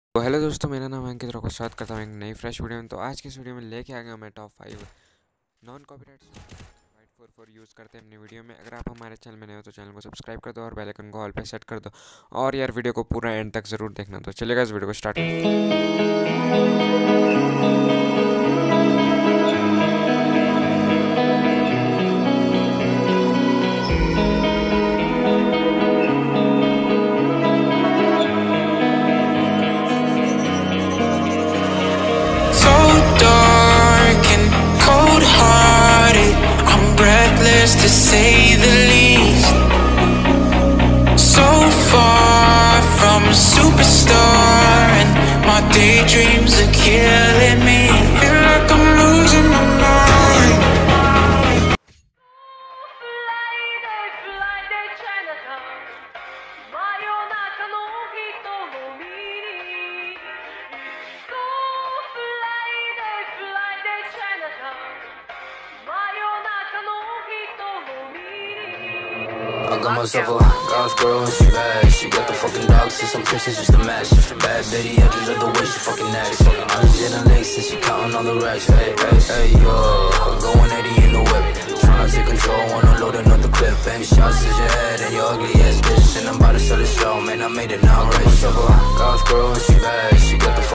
तो हेलो दोस्तों, मेरा नाम है अंकित। स्वागत करता हूँ एक नई फ्रेश वीडियो में। तो आज की इस वीडियो में लेके आ गया मैं top 5 non copyright fight for use करते हैं अपनी वीडियो में। अगर आप हमारे चैनल में नए हो तो चैनल को सब्सक्राइब कर दो और बेल आइकन को ऑल पे सेट कर दो। और यार वीडियो को पूरा एंड तक ज़रूर देखना। तो चलेगा इस वीडियो को start to say the least. So far from a superstar, and my daydreams are killing me. Feel like I'm losing my mind. I got myself a goth girl and she bad. She got the fucking dogs and some kisses just a match. Bad bitty, I just love the way she fucking acts. I'm just in a lace and she counting all the racks. Hey, hey, hey, yo, going 80 in the whip. Tryna take control, wanna load another clip. Aim shots at your head and your ugly ass bitch. And I'm about to sell the show, man, I made it now. I got myself a goth girl and she bad. She got the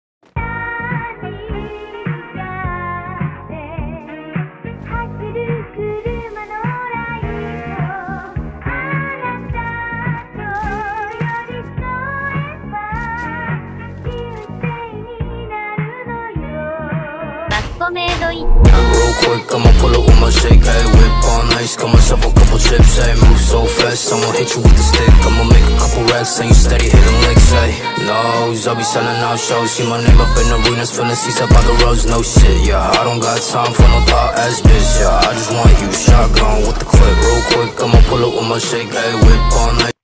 real quick, I'ma pull up with my shake, hey, whip on ice, got myself a couple chips, hey, move so fast, I'ma hit you with the stick, I'ma make a couple racks, and you steady hitting licks, hey, no, I'll be selling out shows, see my name up in arenas, filling seats up by the roads, no shit, yeah, I don't got time for no thought ass bitch, yeah, I just want you, shotgun with the clip, real quick, I'ma pull up with my shake, hey, whip on ice.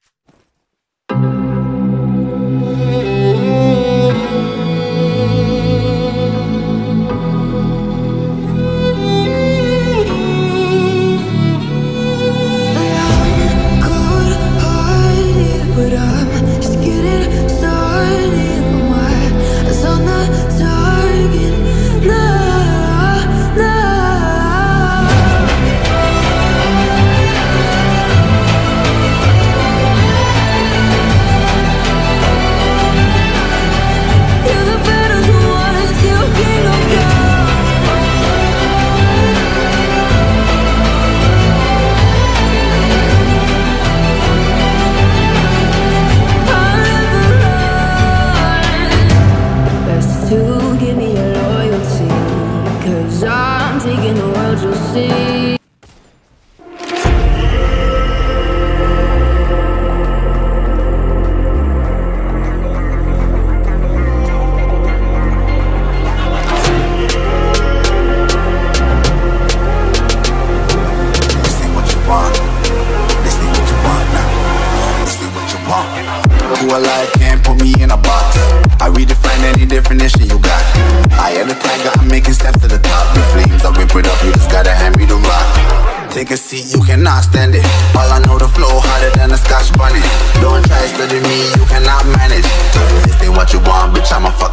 Taking the world, you'll see. Who alive can't put me in a box. I redefine any definition you got. I am the tiger, I'm making steps to the top. The flames, I rip it up, you just gotta hand me the rock. Take a seat, you cannot stand it. All I know, the flow harder than a Scotch bonnet. Don't try studying me, you cannot manage. This ain't what you want, bitch, I'm a fuck.